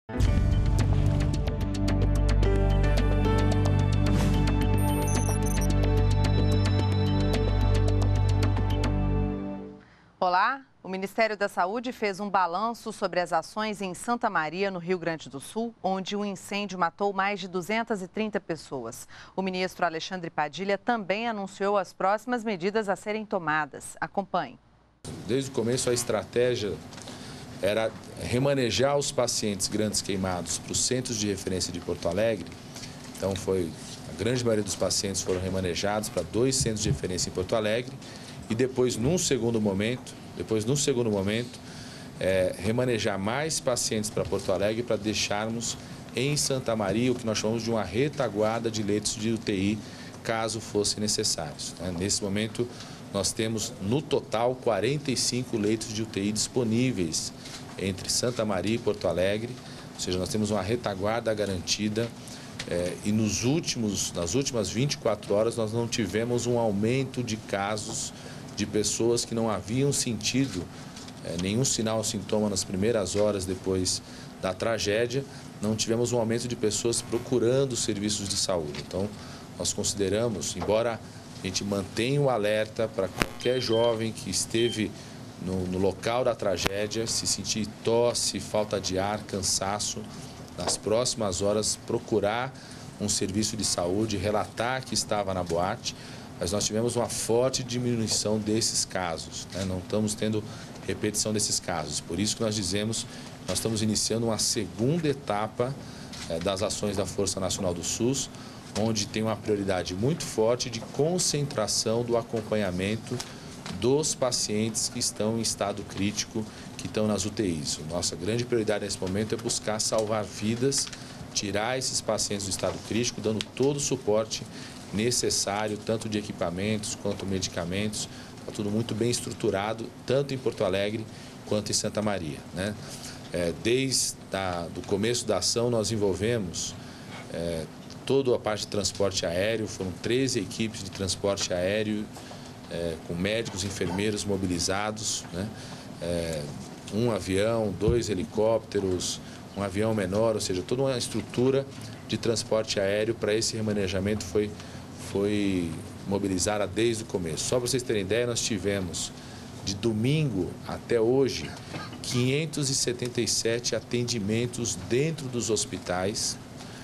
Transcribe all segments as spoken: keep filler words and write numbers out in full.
Olá, o Ministério da Saúde fez um balanço sobre as ações em Santa Maria, no Rio Grande do Sul, onde um incêndio matou mais de duzentas e trinta pessoas. O ministro Alexandre Padilha também anunciou as próximas medidas a serem tomadas. Acompanhe. Desde o começo, a estratégia era remanejar os pacientes grandes queimados para os centros de referência de Porto Alegre. Então, foi, a grande maioria dos pacientes foram remanejados para dois centros de referência em Porto Alegre. E depois, num segundo momento, depois, num segundo momento, é, remanejar mais pacientes para Porto Alegre para deixarmos em Santa Maria o que nós chamamos de uma retaguarda de leitos de U T I, caso fossem necessários. Nesse momento, nós temos, no total, quarenta e cinco leitos de U T I disponíveis entre Santa Maria e Porto Alegre, ou seja, nós temos uma retaguarda garantida. É, e nos últimos, nas últimas vinte e quatro horas nós não tivemos um aumento de casos de pessoas que não haviam sentido é, nenhum sinal ou sintoma nas primeiras horas depois da tragédia. Não tivemos um aumento de pessoas procurando serviços de saúde. Então, nós consideramos, embora a gente mantenha o alerta para qualquer jovem que esteve no, no local da tragédia, se sentir tosse, falta de ar, cansaço, nas próximas horas procurar um serviço de saúde, relatar que estava na boate, mas nós tivemos uma forte diminuição desses casos, né? Não estamos tendo repetição desses casos. Por isso que nós dizemos, nós estamos iniciando uma segunda etapa eh, das ações da Força Nacional do SUS, onde tem uma prioridade muito forte de concentração do acompanhamento dos pacientes que estão em estado crítico, que estão nas U T Is. Nossa grande prioridade nesse momento é buscar salvar vidas, tirar esses pacientes do estado crítico, dando todo o suporte necessário, tanto de equipamentos quanto medicamentos. Está tudo muito bem estruturado, tanto em Porto Alegre quanto em Santa Maria, né? É, desde o começo da ação, nós envolvemos é, toda a parte de transporte aéreo, foram treze equipes de transporte aéreo, é, com médicos, enfermeiros mobilizados, né? É, um avião, dois helicópteros, um avião menor, ou seja, toda uma estrutura de transporte aéreo para esse remanejamento foi, foi mobilizada desde o começo. Só para vocês terem ideia, nós tivemos de domingo até hoje quinhentos e setenta e sete atendimentos dentro dos hospitais,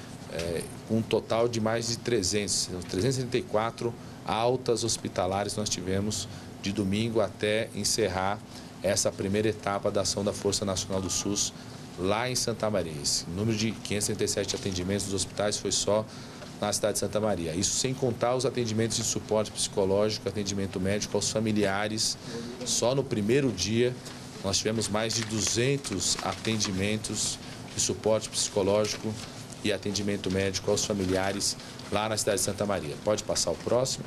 é, com um total de mais de trezentos, trezentos e setenta e quatro altas hospitalares nós tivemos de domingo até encerrar essa primeira etapa da ação da Força Nacional do SUS lá em Santa Maria. Esse número de quinhentos e setenta e sete atendimentos dos hospitais foi só na cidade de Santa Maria. Isso sem contar os atendimentos de suporte psicológico, atendimento médico aos familiares. Só no primeiro dia nós tivemos mais de duzentos atendimentos de suporte psicológico e atendimento médico aos familiares lá na cidade de Santa Maria. Pode passar o próximo.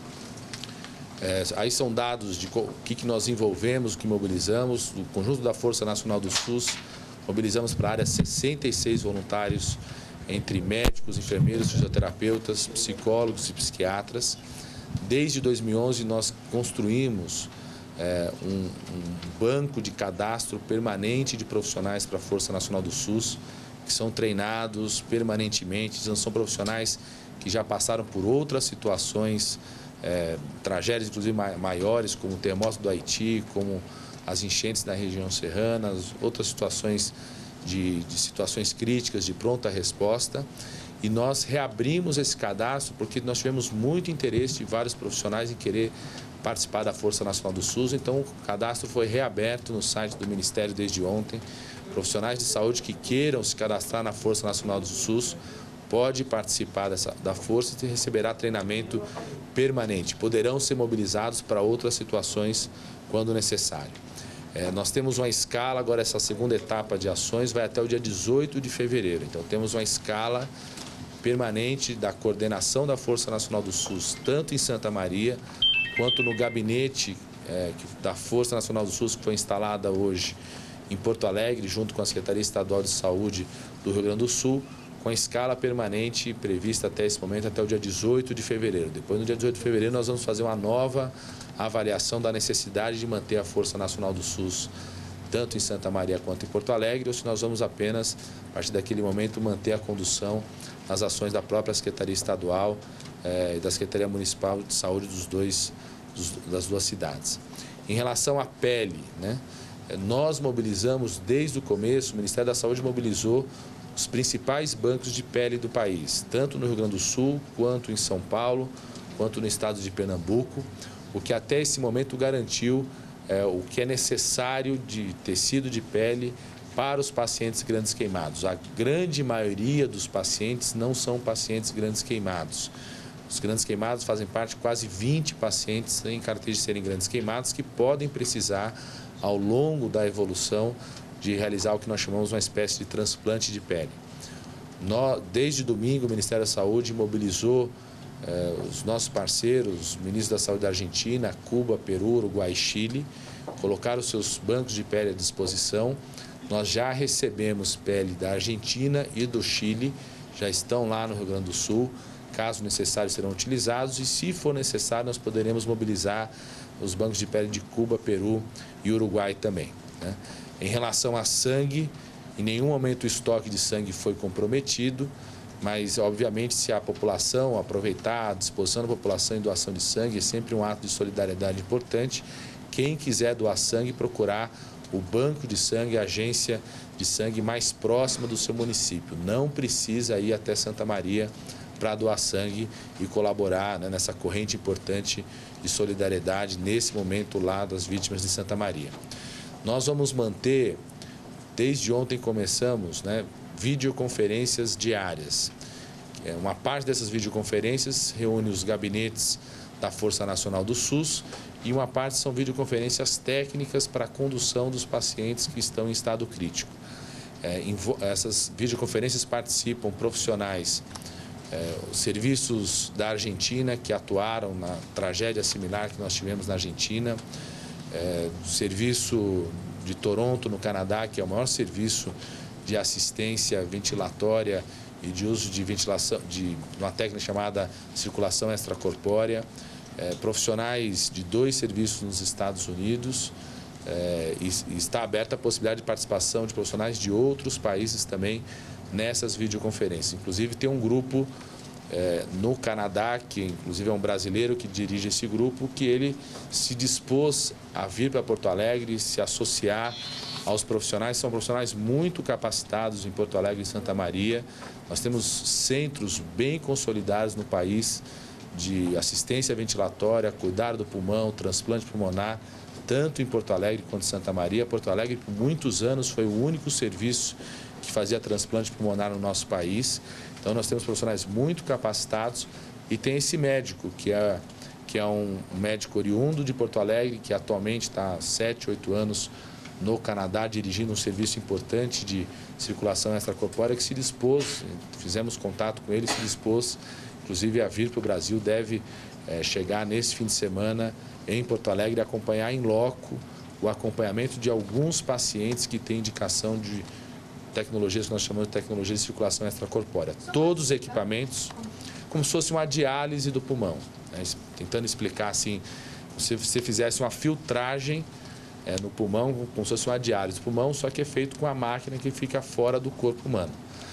É, aí são dados de o que, que nós envolvemos, o que mobilizamos. O conjunto da Força Nacional do SUS, mobilizamos para a área sessenta e seis voluntários, entre médicos, enfermeiros, fisioterapeutas, psicólogos e psiquiatras. Desde dois mil e onze, nós construímos é, um, um banco de cadastro permanente de profissionais para a Força Nacional do SUS, que são treinados permanentemente, são profissionais que já passaram por outras situações, É, tragédias inclusive maiores, como o terremoto do Haiti, como as enchentes na região serrana, outras situações de, de situações críticas de pronta resposta. E nós reabrimos esse cadastro porque nós tivemos muito interesse de vários profissionais em querer participar da Força Nacional do SUS. Então o cadastro foi reaberto no site do Ministério desde ontem. Profissionais de saúde que queiram se cadastrar na Força Nacional do SUS pode participar dessa, da Força e receberá treinamento permanente. Poderão ser mobilizados para outras situações quando necessário. É, nós temos uma escala, agora essa segunda etapa de ações vai até o dia dezoito de fevereiro. Então temos uma escala permanente da coordenação da Força Nacional do SUS, tanto em Santa Maria, quanto no gabinete é, da Força Nacional do SUS, que foi instalada hoje em Porto Alegre, junto com a Secretaria Estadual de Saúde do Rio Grande do Sul, com a escala permanente prevista até esse momento, até o dia dezoito de fevereiro. Depois, no dia dezoito de fevereiro, nós vamos fazer uma nova avaliação da necessidade de manter a Força Nacional do SUS tanto em Santa Maria quanto em Porto Alegre, ou se nós vamos apenas, a partir daquele momento, manter a condução nas ações da própria Secretaria Estadual eh, e da Secretaria Municipal de Saúde dos dois, dos, das duas cidades. Em relação à pele, né, nós mobilizamos desde o começo, o Ministério da Saúde mobilizou os principais bancos de pele do país, tanto no Rio Grande do Sul, quanto em São Paulo, quanto no estado de Pernambuco, o que até esse momento garantiu é, o que é necessário de tecido de pele para os pacientes grandes queimados. A grande maioria dos pacientes não são pacientes grandes queimados. Os grandes queimados fazem parte de quase vinte pacientes em característica de serem grandes queimados que podem precisar, ao longo da evolução, de realizar o que nós chamamos uma espécie de transplante de pele. Nós, desde domingo, o Ministério da Saúde mobilizou eh, os nossos parceiros, os ministros da Saúde da Argentina, Cuba, Peru, Uruguai e Chile, colocaram os seus bancos de pele à disposição. Nós já recebemos pele da Argentina e do Chile, já estão lá no Rio Grande do Sul. Caso necessário, serão utilizados e, se for necessário, nós poderemos mobilizar os bancos de pele de Cuba, Peru e Uruguai também, né? Em relação a sangue, em nenhum momento o estoque de sangue foi comprometido, mas, obviamente, se a população aproveitar a disposição da população em doação de sangue, é sempre um ato de solidariedade importante. Quem quiser doar sangue, procurar o banco de sangue, a agência de sangue mais próxima do seu município. Não precisa ir até Santa Maria para doar sangue e colaborar, né, nessa corrente importante de solidariedade nesse momento lá das vítimas de Santa Maria. Nós vamos manter, desde ontem começamos, né, videoconferências diárias. Uma parte dessas videoconferências reúne os gabinetes da Força Nacional do SUS e uma parte são videoconferências técnicas para a condução dos pacientes que estão em estado crítico. É, essas videoconferências participam profissionais, é, os serviços da Argentina que atuaram na tragédia similar que nós tivemos na Argentina, É, do serviço de Toronto, no Canadá, que é o maior serviço de assistência ventilatória e de uso de ventilação, de uma técnica chamada circulação extracorpórea, é, profissionais de dois serviços nos Estados Unidos, é, e, e está aberta a possibilidade de participação de profissionais de outros países também nessas videoconferências. Inclusive tem um grupo É, no Canadá, que inclusive é um brasileiro que dirige esse grupo, que ele se dispôs a vir para Porto Alegre, se associar aos profissionais. São profissionais muito capacitados em Porto Alegre e Santa Maria. Nós temos centros bem consolidados no país de assistência ventilatória, cuidar do pulmão, transplante pulmonar, tanto em Porto Alegre quanto em Santa Maria. Porto Alegre, por muitos anos, foi o único serviço que fazia transplante pulmonar no nosso país. Então, nós temos profissionais muito capacitados e tem esse médico, que é, que é um médico oriundo de Porto Alegre, que atualmente está há sete, oito anos no Canadá, dirigindo um serviço importante de circulação extracorpórea, que se dispôs, fizemos contato com ele, se dispôs, inclusive, a vir para o Brasil, deve é, chegar nesse fim de semana em Porto Alegre e acompanhar em loco o acompanhamento de alguns pacientes que têm indicação de tecnologias que nós chamamos de tecnologia de circulação extracorpórea. Todos os equipamentos, como se fosse uma diálise do pulmão, né? Tentando explicar assim, se você fizesse uma filtragem é, no pulmão, como se fosse uma diálise do pulmão, só que é feito com a máquina que fica fora do corpo humano.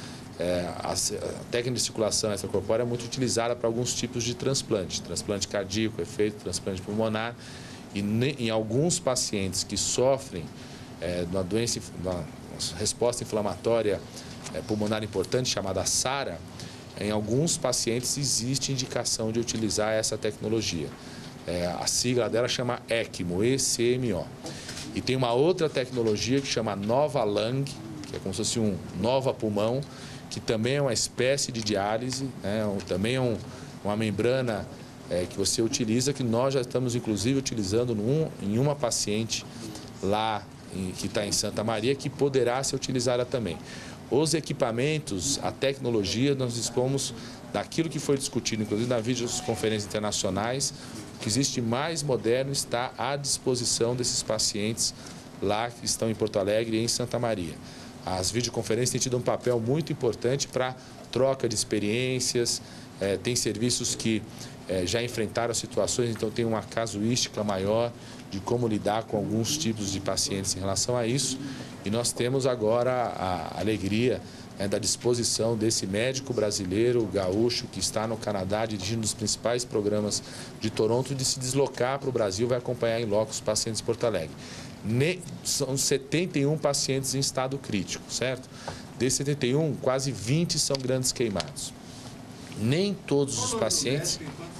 É, a, a técnica de circulação extracorpórea é muito utilizada para alguns tipos de transplante, transplante cardíaco, é feito transplante pulmonar, e ne, em alguns pacientes que sofrem é, de uma doença, uma resposta inflamatória é, pulmonar importante, chamada SARA, em alguns pacientes existe indicação de utilizar essa tecnologia. É, a sigla dela chama ECMO, E C M O. E tem uma outra tecnologia que chama Nova Lung, que é como se fosse um Nova Pulmão, que também é uma espécie de diálise, né, um, também é um, uma membrana é, que você utiliza, que nós já estamos, inclusive, utilizando num, em uma paciente lá que está em Santa Maria, que poderá ser utilizada também. Os equipamentos, a tecnologia, nós dispomos daquilo que foi discutido, inclusive nas videoconferências internacionais, o que existe mais moderno está à disposição desses pacientes lá que estão em Porto Alegre e em Santa Maria. As videoconferências têm tido um papel muito importante para troca de experiências, é, tem serviços que é, já enfrentaram situações, então tem uma casuística maior de como lidar com alguns tipos de pacientes em relação a isso. E nós temos agora a alegria, né, da disposição desse médico brasileiro, gaúcho, que está no Canadá, dirigindo um dos principais programas de Toronto, de se deslocar para o Brasil, vai acompanhar em loco os pacientes de Porto Alegre. Ne, são setenta e um pacientes em estado crítico, certo? Desses setenta e um, quase vinte são grandes queimados. Nem todos os pacientes...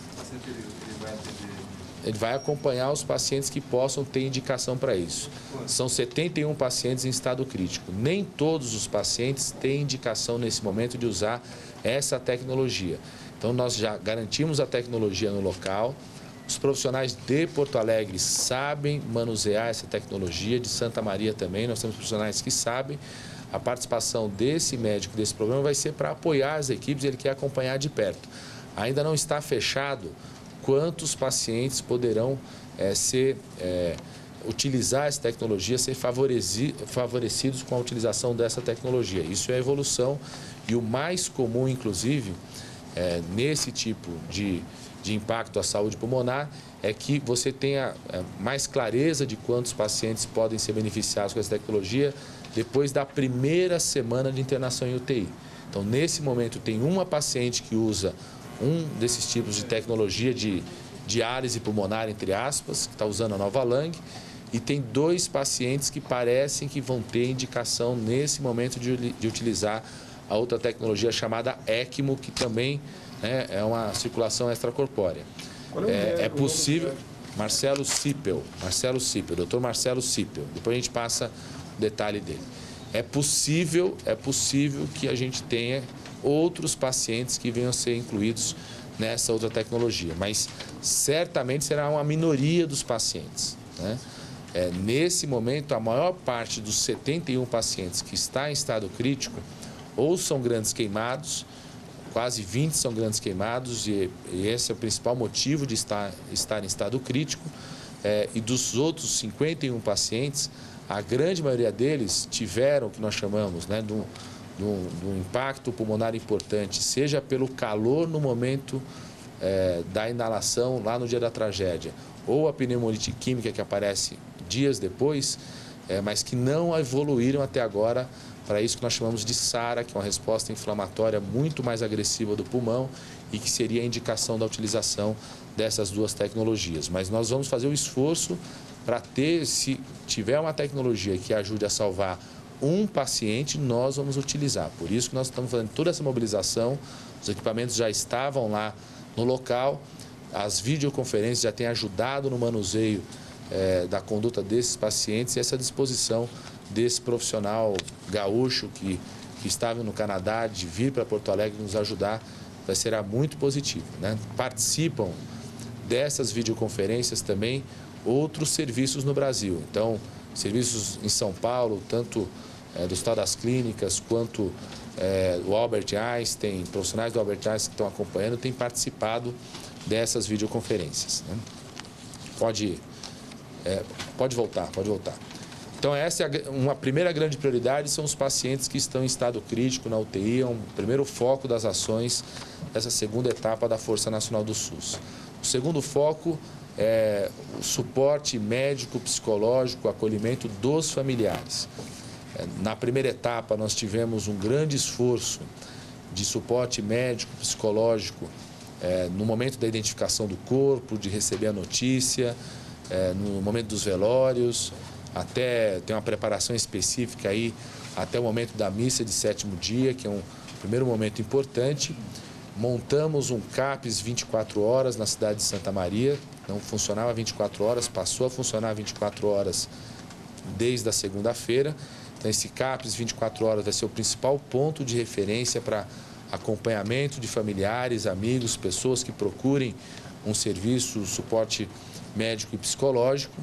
Ele vai acompanhar os pacientes que possam ter indicação para isso. São setenta e um pacientes em estado crítico. Nem todos os pacientes têm indicação nesse momento de usar essa tecnologia. Então, nós já garantimos a tecnologia no local. Os profissionais de Porto Alegre sabem manusear essa tecnologia, de Santa Maria também. Nós temos profissionais que sabem. A participação desse médico, desse programa, vai ser para apoiar as equipes, ele quer acompanhar de perto. Ainda não está fechado quantos pacientes poderão é, ser, é, utilizar essa tecnologia, ser favoreci, favorecidos com a utilização dessa tecnologia. Isso é a evolução e o mais comum, inclusive, é, nesse tipo de, de impacto à saúde pulmonar, é que você tenha é, mais clareza de quantos pacientes podem ser beneficiados com essa tecnologia depois da primeira semana de internação em U T I. Então, nesse momento, tem uma paciente que usa um desses tipos de tecnologia de diálise pulmonar, entre aspas, que está usando a Nova Lang, e tem dois pacientes que parecem que vão ter indicação nesse momento de, de utilizar a outra tecnologia chamada ECMO, que também, né, é uma circulação extracorpórea. É, é possível... Marcelo Sipel, Marcelo Sipel, doutor Marcelo Sipel, depois a gente passa o detalhe dele. É possível, é possível que a gente tenha outros pacientes que venham a ser incluídos nessa outra tecnologia, mas certamente será uma minoria dos pacientes, né? É, nesse momento, a maior parte dos setenta e um pacientes que está em estado crítico ou são grandes queimados, quase vinte são grandes queimados, e, e esse é o principal motivo de estar, estar em estado crítico, é, e dos outros cinquenta e um pacientes, a grande maioria deles tiveram o que nós chamamos, né, do de um, de um impacto pulmonar importante, seja pelo calor no momento é, da inalação, lá no dia da tragédia, ou a pneumonite química que aparece dias depois, é, mas que não evoluíram até agora para isso que nós chamamos de SARA, que é uma resposta inflamatória muito mais agressiva do pulmão e que seria a indicação da utilização dessas duas tecnologias. Mas nós vamos fazer o esforço para ter, se tiver uma tecnologia que ajude a salvar um paciente, nós vamos utilizar. Por isso que nós estamos fazendo toda essa mobilização, os equipamentos já estavam lá no local, as videoconferências já têm ajudado no manuseio é, da conduta desses pacientes e essa disposição desse profissional gaúcho que, que estava no Canadá, de vir para Porto Alegre nos ajudar, vai ser muito positivo, né? Participam dessas videoconferências também outros serviços no Brasil. Então, serviços em São Paulo, tanto é, do Hospital das Clínicas, quanto é, o Albert Einstein, profissionais do Albert Einstein que estão acompanhando, têm participado dessas videoconferências, né? Pode, é, pode voltar, pode voltar. Então, essa é uma primeira grande prioridade, são os pacientes que estão em estado crítico na U T I, é um primeiro foco das ações dessa segunda etapa da Força Nacional do SUS. O segundo foco é o suporte médico, psicológico, acolhimento dos familiares. Na primeira etapa, nós tivemos um grande esforço de suporte médico, psicológico, é, no momento da identificação do corpo, de receber a notícia, é, no momento dos velórios, até tem uma preparação específica aí, até o momento da missa de sétimo dia, que é um primeiro momento importante. Montamos um CAPS vinte e quatro horas na cidade de Santa Maria, não funcionava vinte e quatro horas, passou a funcionar vinte e quatro horas desde a segunda-feira. Então, esse CAPS vinte e quatro horas vai ser o principal ponto de referência para acompanhamento de familiares, amigos, pessoas que procurem um serviço, suporte médico e psicológico.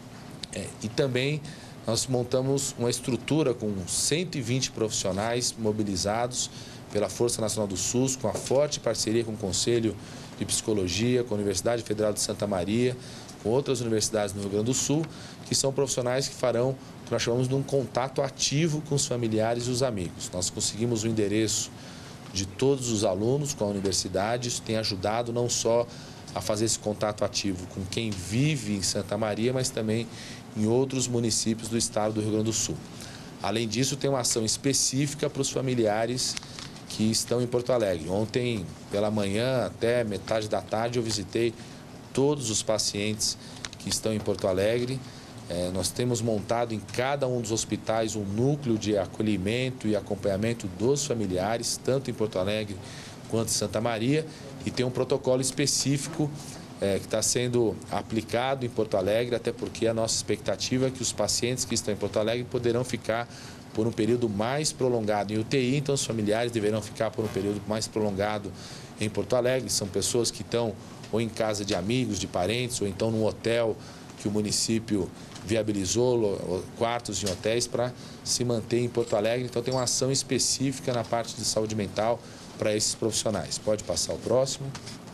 É, e também nós montamos uma estrutura com cento e vinte profissionais mobilizados pela Força Nacional do SUS, com a forte parceria com o Conselho de Psicologia, com a Universidade Federal de Santa Maria, com outras universidades no Rio Grande do Sul, que são profissionais que farão o que nós chamamos de um contato ativo com os familiares e os amigos. Nós conseguimos o endereço de todos os alunos com a universidade, isso tem ajudado não só a fazer esse contato ativo com quem vive em Santa Maria, mas também em outros municípios do estado do Rio Grande do Sul. Além disso, tem uma ação específica para os familiares que estão em Porto Alegre. Ontem, pela manhã até metade da tarde, eu visitei todos os pacientes que estão em Porto Alegre. É, nós temos montado em cada um dos hospitais um núcleo de acolhimento e acompanhamento dos familiares, tanto em Porto Alegre quanto em Santa Maria, e tem um protocolo específico é, que está sendo aplicado em Porto Alegre, até porque a nossa expectativa é que os pacientes que estão em Porto Alegre poderão ficar por um período mais prolongado em U T I, então os familiares deverão ficar por um período mais prolongado em Porto Alegre. São pessoas que estão ou em casa de amigos, de parentes, ou então num hotel que o município viabilizou, quartos em hotéis para se manter em Porto Alegre. Então tem uma ação específica na parte de saúde mental para esses profissionais. Pode passar o próximo.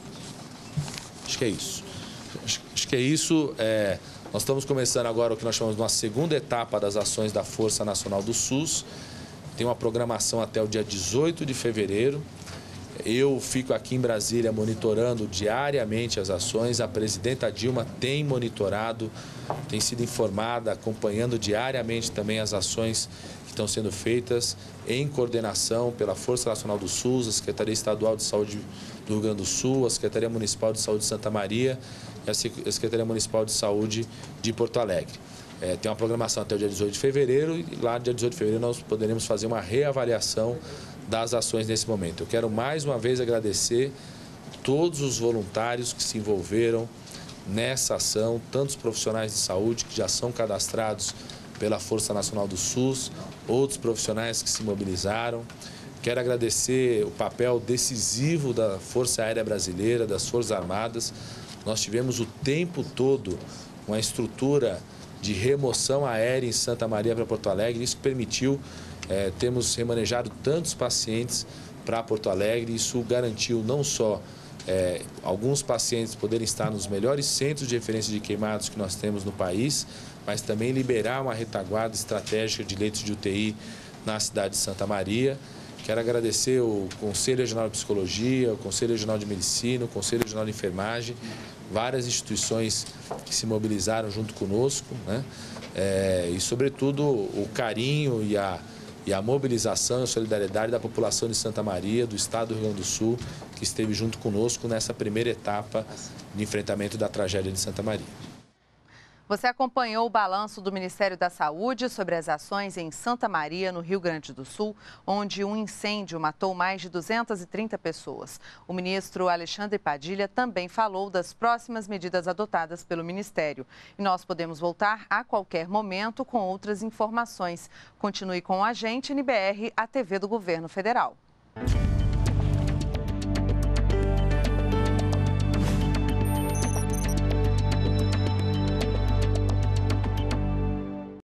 Acho que é isso. Acho, acho que é isso. É, nós estamos começando agora o que nós chamamos de uma segunda etapa das ações da Força Nacional do SUS. Tem uma programação até o dia dezoito de fevereiro. Eu fico aqui em Brasília monitorando diariamente as ações. A presidenta Dilma tem monitorado, tem sido informada, acompanhando diariamente também as ações que estão sendo feitas em coordenação pela Força Nacional do SUS, a Secretaria Estadual de Saúde do Rio Grande do Sul, a Secretaria Municipal de Saúde de Santa Maria e a Secretaria Municipal de Saúde de Porto Alegre. É, tem uma programação até o dia dezoito de fevereiro e lá no dia dezoito de fevereiro nós poderemos fazer uma reavaliação das ações nesse momento. Eu quero mais uma vez agradecer todos os voluntários que se envolveram nessa ação, tantos profissionais de saúde que já são cadastrados pela Força Nacional do SUS, outros profissionais que se mobilizaram. Quero agradecer o papel decisivo da Força Aérea Brasileira, das Forças Armadas. Nós tivemos o tempo todo uma estrutura de remoção aérea em Santa Maria para Porto Alegre. Isso permitiu é, termos remanejado tantos pacientes para Porto Alegre. Isso garantiu não só é, alguns pacientes poderem estar nos melhores centros de referência de queimados que nós temos no país, mas também liberar uma retaguarda estratégica de leitos de U T I na cidade de Santa Maria. Quero agradecer o Conselho Regional de Psicologia, o Conselho Regional de Medicina, o Conselho Regional de Enfermagem, várias instituições que se mobilizaram junto conosco, né? É, e, sobretudo, o carinho e a, e a mobilização e a solidariedade da população de Santa Maria, do estado do Rio Grande do Sul, que esteve junto conosco nessa primeira etapa de enfrentamento da tragédia de Santa Maria. Você acompanhou o balanço do Ministério da Saúde sobre as ações em Santa Maria, no Rio Grande do Sul, onde um incêndio matou mais de duzentas e trinta pessoas. O ministro Alexandre Padilha também falou das próximas medidas adotadas pelo Ministério. E nós podemos voltar a qualquer momento com outras informações. Continue com a gente, N B R, a T V do Governo Federal.